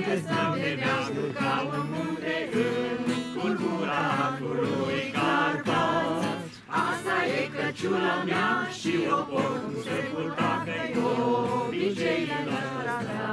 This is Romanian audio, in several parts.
frunte stau de veacuri ca un munte în culbura arcului Carpați. Asta e căciula mea și o port cum se purta, că-i obiceiul ăsta.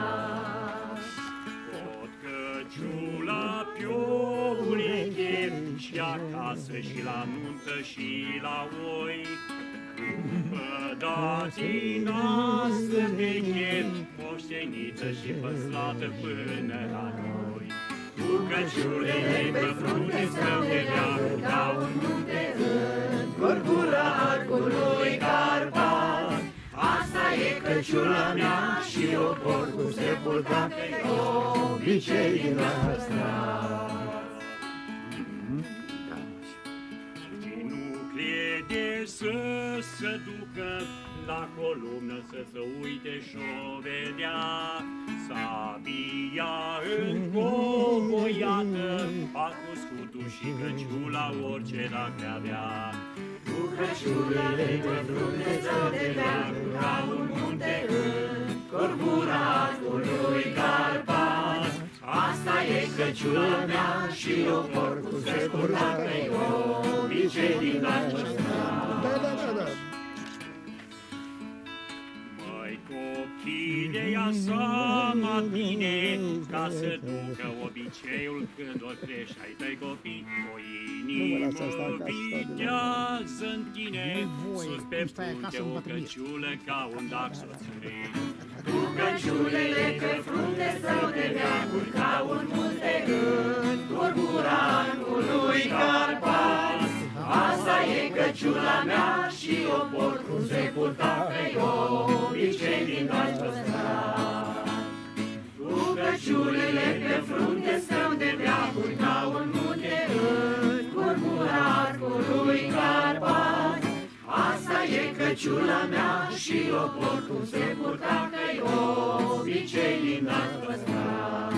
Pot căciula pe-o ureche și acasă și la nuntă și la oi. După datina stâmpeche, moștenită și păstrată până la noi. Cu căciulele pe frunte stau de veacuri ca un munte în culbura arcului Carpați. Asta e căciula mea și o port cum se purta, că-i obiceiul ăsta. Nu crede să se ducă la columnă să se uite și-o vedea. Sabia încovoiată, a cuscutul și căciula orice dacă avea. Cu căciulele pe frunte stau de veacuri ca un munte în culbura arcului Carpați. Asta e căciula mea și o port cum se purta, că-i obicei din acesta. Măi copile, ia seama bine, ca să ducă obiceiul când o crești ai tăi copii. O inimă vitează-n tine, sus pe frunte o căciulă ca un dac soțului. Cu căciulele pe frunte stau de veacuri ca un munte în culbura arcului Carpați. Asta e căciula mea și o port cum se purta, că-i obicei din acesta. Cu căciulele pe frunte stau de veacuri ca un munte în culbura arcului Carpați. Asta e căciula mea și o port cum se purta, că-i obicei din acesta.